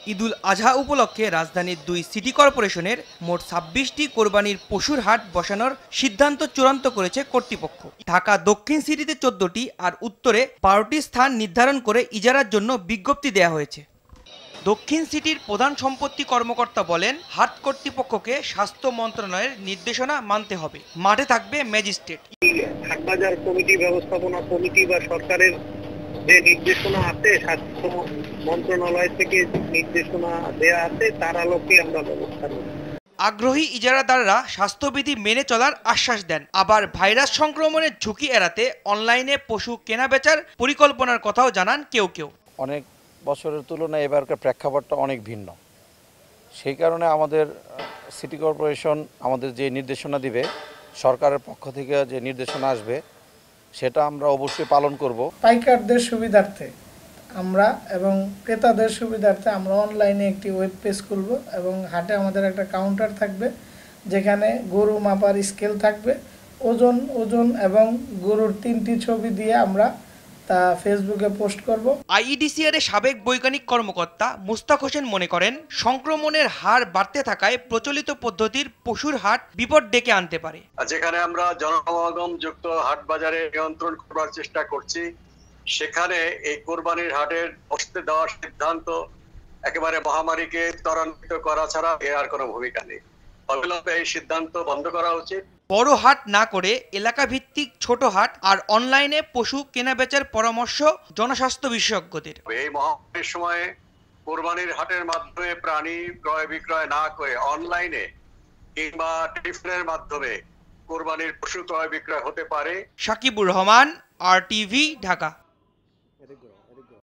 ঈদুল আজহা উপলক্ষে রাজধানীর 2 সিটি কর্পোরেশনের মোট 26টি কোরবানির পশুর হাট বসানোর সিদ্ধান্ত চূড়ান্ত করেছে কর্তৃপক্ষ। ঢাকা দক্ষিণ সিটিতে 14টি আর উত্তরে 12টি স্থান নির্ধারণ করে ইজারার জন্য বিজ্ঞপ্তি দেওয়া হয়েছে। দক্ষিণ সিটির প্রধান সম্পত্তি কর্মকর্তা বলেন, হাট কর্তৃপক্ষকে স্বাস্থ্য মন্ত্রণালয়ের নির্দেশনা মানতে হবে। মাঠে থাকবে ম্যাজিস্ট্রেট। হাটবাজার কমিটি, ব্যবস্থাপনা কমিটি বা সরকারের যে নির্দেশনা আছে, স্বাস্থ্য মন্ত্রণালয় থেকে নির্দেশনা দেয়া আছে, তার আলোকে আমরা ব্যবস্থা নেব। আগ্রহী ইজারাদাররা স্বাস্থ্যবিধি মেনে চলার আশ্বাস দেন। আবার ভাইরাস সংক্রমণের ঝুঁকি এড়াতে অনলাইনে পশু কেনাবেচার পরিকল্পনার কথাও জানান কেউ কেউ। অনেক বছরের তুলনায় এবারকার প্রেক্ষাপটটা অনেক ভিন্ন। সেই কারণে আমাদের সিটি কর্পোরেশন আমাদের যে নির্দেশনা দিবে, সরকারের পক্ষ থেকে যে নির্দেশনা আসবে, সেটা আমরা অবশ্যই পালন করব। পাইকারদের সুবিধার্থে আমরা এবং ক্রেতাদের সুবিধার্থে আমরা অনলাইনে একটি ওয়েব পেজ খুলব এবং হাটে আমাদের একটা কাউন্টার থাকবে, যেখানে গরু মাপার স্কেল থাকবে, ওজন এবং গরুর 3টি ছবি দিয়ে আমরা তা ফেসবুকে পোস্ট করব। আইইডিসিআর এর সাবেক বৈজ্ঞানিক কর্মকর্তা মুস্তাক হোসেন মনে করেন, সংক্রমণের হার বাড়তে থাকায় প্রচলিত পদ্ধতির পশুর হাট বিপদ ডেকে আনতে পারে। যেখানে আমরা জনসমাগম যুক্ত হাট বাজারে নিয়ন্ত্রণ করার চেষ্টা করছি, সেখানে এই কোরবানির হাটের বসতে দেওয়ার সিদ্ধান্ত একেবারে মহামারীকে ত্বরান্বিত করা ছাড়া এর আর কোনো ভূমিকা নেই। অবিলম্বে এই সিদ্ধান্ত বন্ধ করা উচিত। বড় হাট না করে এলাকা ভিত্তিক ছোট হাট আর অনলাইনে পশু কেনাবেচার পরামর্শ জনস্বাস্থ্য বিশেষজ্ঞদের। এই মহামারীর সময়ে কোরবানির হাটের মাধ্যমে প্রাণী ক্রয় বিক্রয় না করে অনলাইনে কিংবা টেলিফোনের মাধ্যমে কোরবানির পশু ক্রয় বিক্রয় হতে পারে। সাকিবুর রহমান, RTV, ঢাকা।